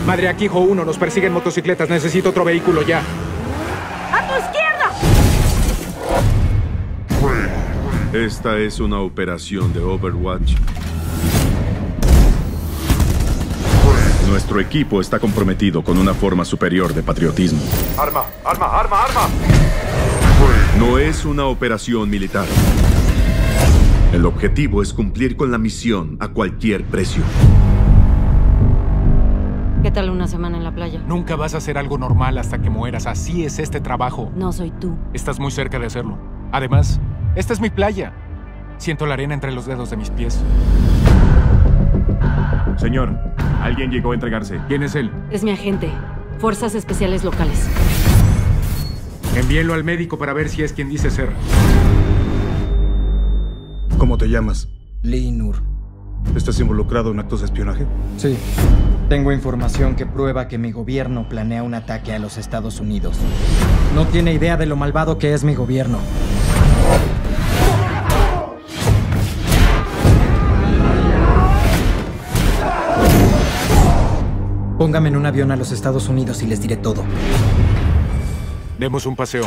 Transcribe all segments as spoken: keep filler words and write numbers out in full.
Madre, aquí Hijo uno, nos persiguen motocicletas. Necesito otro vehículo ya. ¡A tu izquierda! Esta es una operación de Overwatch. Nuestro equipo está comprometido con una forma superior de patriotismo. Arma, arma, arma, arma. No es una operación militar. El objetivo es cumplir con la misión a cualquier precio. ¿Qué tal una semana en la playa? Nunca vas a hacer algo normal hasta que mueras. Así es este trabajo. No soy tú. Estás muy cerca de hacerlo. Además, esta es mi playa. Siento la arena entre los dedos de mis pies. Señor, alguien llegó a entregarse. ¿Quién es él? Es mi agente. Fuerzas Especiales Locales. Envíenlo al médico para ver si es quien dice ser. ¿Cómo te llamas? Lee Nur. ¿Estás involucrado en actos de espionaje? Sí. Tengo información que prueba que mi gobierno planea un ataque a los Estados Unidos. No tiene idea de lo malvado que es mi gobierno. Póngame en un avión a los Estados Unidos y les diré todo. Demos un paseo.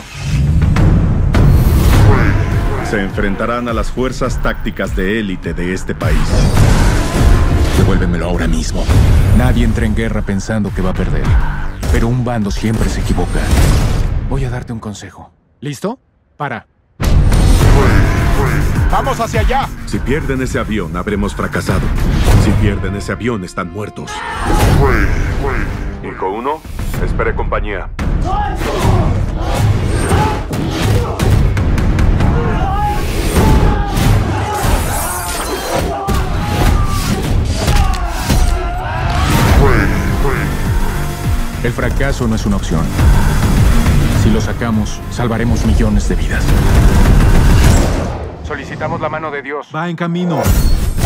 Se enfrentarán a las fuerzas tácticas de élite de este país. Devuélvemelo ahora mismo. Nadie entra en guerra pensando que va a perder. Pero un bando siempre se equivoca. Voy a darte un consejo. ¿Listo? Para. ¡Vamos hacia allá! Si pierden ese avión, habremos fracasado. Si pierden ese avión, están muertos. Hijo uno, espere compañía. El fracaso no es una opción. Si lo sacamos, salvaremos millones de vidas. Solicitamos la mano de Dios. Va en camino.